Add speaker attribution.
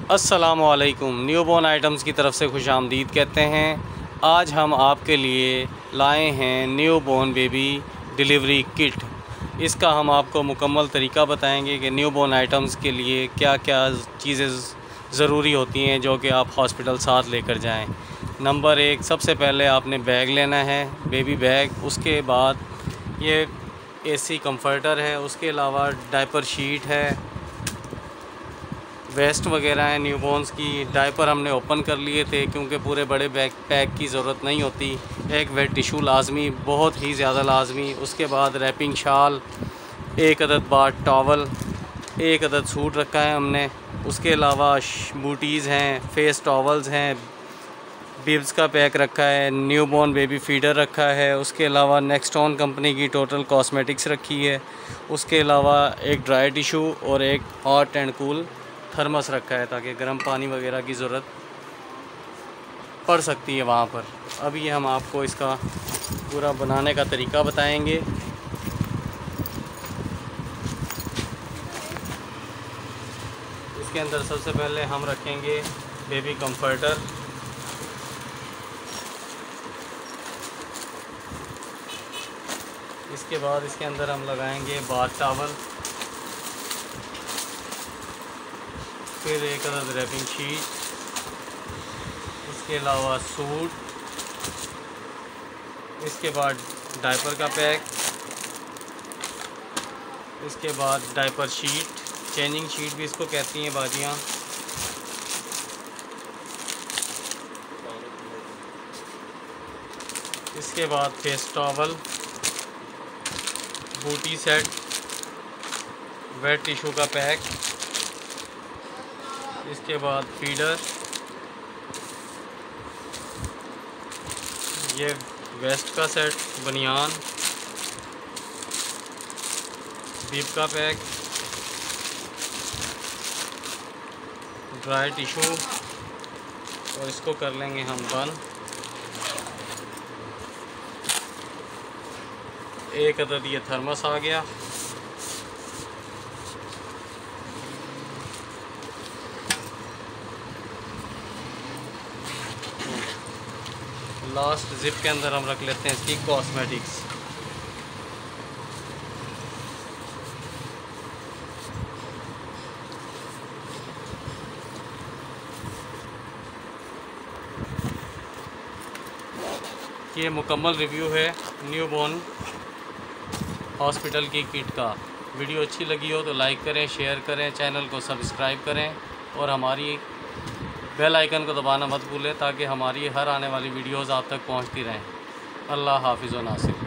Speaker 1: अस्सलामुअलैकुम। Newborn items की तरफ से खुशामदीद कहते हैं। आज हम आपके लिए लाए हैं न्यूबॉर्न बेबी डिलीवरी किट। इसका हम आपको मुकम्मल तरीका बताएंगे कि न्यूबॉर्न आइटम्स के लिए क्या क्या चीज़ें ज़रूरी होती हैं जो कि आप हॉस्पिटल साथ लेकर जाएं। नंबर 1, सबसे पहले आपने बैग लेना है, बेबी बैग। उसके बाद ये एसी कंफर्टर है, उसके अलावा डायपर शीट है, वेस्ट वगैरह है न्यूबॉर्न्स की। डायपर हमने ओपन कर लिए थे क्योंकि पूरे बड़े बैग पैक की ज़रूरत नहीं होती। एक वेट टिशू लाजमी, बहुत ही ज़्यादा लाजमी। उसके बाद रैपिंग शाल, एक अदद बार टॉवल, एक अदद सूट रखा है हमने। उसके अलावा बूटीज़ हैं, फेस टॉवल्स हैं, बिब्स का पैक रखा है, न्यूबॉर्न बेबी फीडर रखा है। उसके अलावा नेक्स्टॉन कंपनी की टोटल कॉस्मेटिक्स रखी है। उसके अलावा एक ड्राई टिशू और एक हॉट एंड कूल थर्मस रखा है ताकि गर्म पानी वगैरह की ज़रूरत पड़ सकती है वहाँ पर। अब ये हम आपको इसका पूरा बनाने का तरीका बताएंगे। इसके अंदर सबसे पहले हम रखेंगे बेबी कंफर्टर। इसके बाद इसके अंदर हम लगाएंगे बाथ टॉवल, फिर एक अदद रैपिंग शीट, उसके अलावा सूट, इसके बाद डायपर का पैक, इसके बाद डायपर शीट, चेंजिंग शीट भी इसको कहती हैं बाजियाँ। इसके बाद face towel, booty set, wet tissue का पैक, इसके बाद फीडर, ये वेस्ट का सेट, बनियान, बिब का पैक, ड्राई टिशू, और इसको कर लेंगे हम बंद। एक अदद ये थर्मस आ गया। लास्ट जिप के अंदर हम रख लेते हैं इसकी कॉस्मेटिक्स। ये मुकम्मल रिव्यू है न्यूबॉर्न हॉस्पिटल की किट का। वीडियो अच्छी लगी हो तो लाइक करें, शेयर करें, चैनल को सब्सक्राइब करें और हमारी बेल आइकन को दबाना मत भूलें ताकि हमारी हर आने वाली वीडियोज़ आप तक पहुंचती रहें। अल्लाह हाफिज़ व नासिर।